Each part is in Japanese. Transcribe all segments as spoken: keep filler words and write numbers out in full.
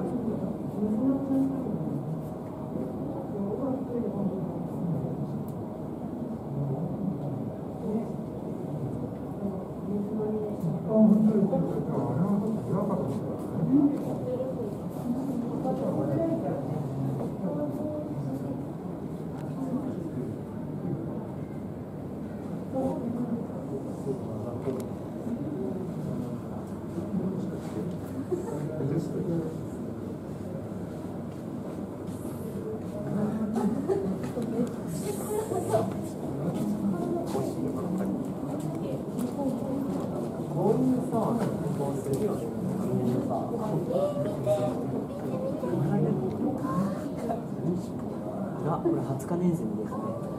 あ、これはつかねんゼミですね。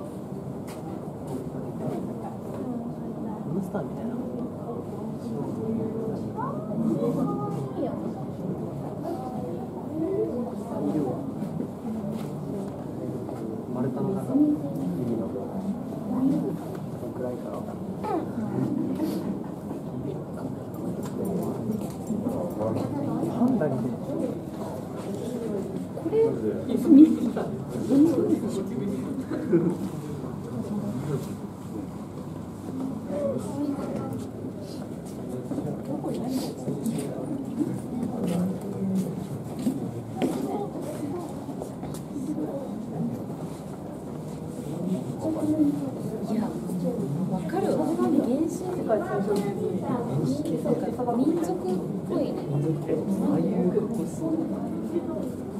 モンスターみたいな。丸太の中の指のどのくらいかわかんない。ハンダリでこれいや、わかるわ。原始とか民族っぽいね。 ああいう